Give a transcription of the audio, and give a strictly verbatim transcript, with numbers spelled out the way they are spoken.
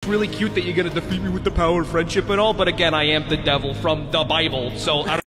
really cute that you're gonna defeat me with the power of friendship and all, but again, I am the devil from the Bible, so I don't